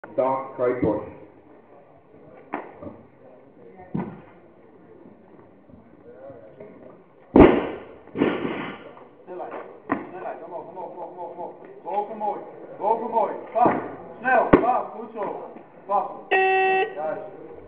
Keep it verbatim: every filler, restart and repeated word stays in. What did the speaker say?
Dark Kruidbos. Snelheid, snelheid, omhoog, omhoog, omhoog, omhoog, omhoog. Boven mooi, boven mooi, vast, snel, vast, goed zo, vast. Juist.